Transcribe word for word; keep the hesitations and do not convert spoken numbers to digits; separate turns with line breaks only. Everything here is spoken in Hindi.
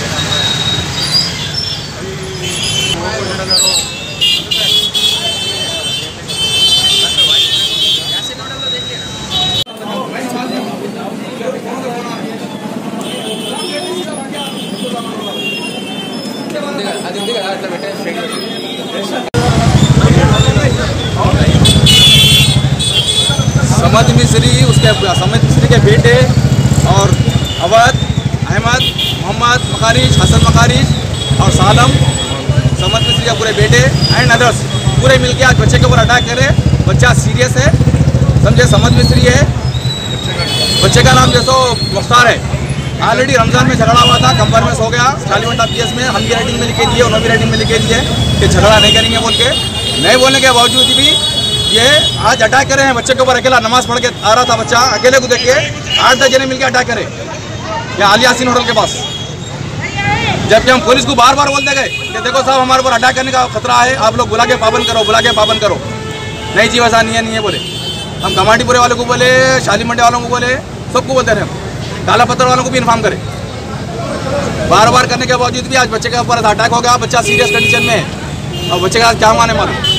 समद मिस्री, उसके समद मिस्री के बेटे और अवध, अहमद, मोहम्मद मकारिज, हसन मकारिज और सालम, समद मिस्री के पूरे बेटे एंड अदर्स पूरे मिलके आज बच्चे के ऊपर अटैक करे। बच्चा सीरियस है, समझे, समद मिस्री है। बच्चे का नाम जैसो मुख्तार है। ऑलरेडी रमज़ान में झगड़ा हुआ था, कंफर्मेंस हो गया चालीवंटा पी एस में। हम भी राइटिंग में लिखे दिए, उन्होंने भी राइटिंग में लिखे दिए कि झगड़ा नहीं करेंगे बोल के। नहीं बोलने के बावजूद भी ये आज अटैक करे हैं बच्चे के ऊपर। अकेला नमाज पढ़ के आ रहा था बच्चा, अकेले को देख के आठ दस जने मिलकर अटैक करे या आलियासीन होटल के पास। जबकि हम पुलिस को बार बार बोलते गए कि देखो साहब, हमारे ऊपर अटैक करने का खतरा है, आप लोग बुला के पाबंद करो, बुला के पाबंद करो। नहीं जी, वैसा नहीं है, नहीं है बोले। हम कमाटीपुरे वालों को बोले, शाली मंडी वालों को बोले, सबको बोलते रहे। हम कालापत्थर वालों को भी इन्फॉर्म करें। बार बार करने के बावजूद भी आज बच्चे के ऊपर अटैक हो गया। बच्चा सीरियस कंडीशन में है और बच्चे का क्या माने मालूम।